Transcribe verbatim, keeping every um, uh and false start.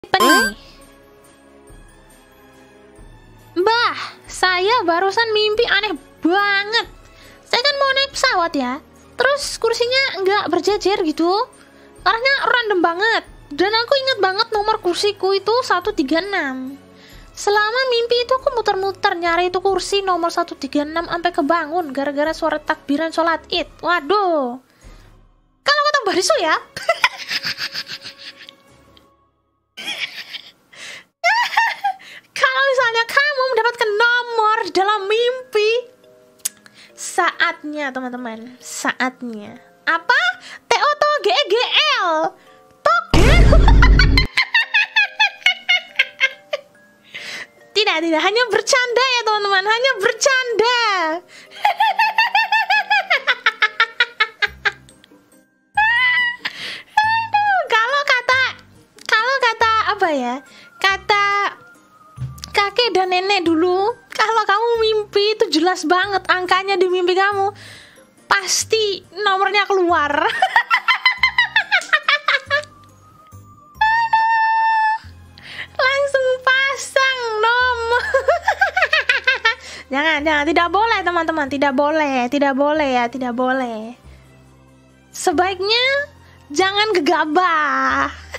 Apa nih? Mbah, saya barusan mimpi aneh banget. Saya kan mau naik pesawat ya, terus kursinya nggak berjejer gitu, arahnya random banget. Dan aku ingat banget nomor kursiku itu seratus tiga puluh enam. Selama mimpi itu aku muter-muter nyari itu kursi nomor seratus tiga puluh enam sampai kebangun gara-gara suara takbiran sholat id. Waduh, kalau kata Mbak Risu ya, kalau misalnya kamu mendapatkan nomor dalam mimpi, saatnya teman-teman, saatnya apa? T O T O G E G L Togel. Tidak, tidak, hanya bercanda ya teman-teman, hanya bercanda. Aduh, kalau kata kalau kata apa ya? Kata kakek dan nenek dulu, kalau kamu mimpi itu jelas banget angkanya di mimpi kamu, pasti nomornya keluar. Langsung pasang nomor. Jangan, jangan, tidak boleh teman-teman, tidak boleh, tidak boleh ya, tidak boleh. Sebaiknya jangan gegabah.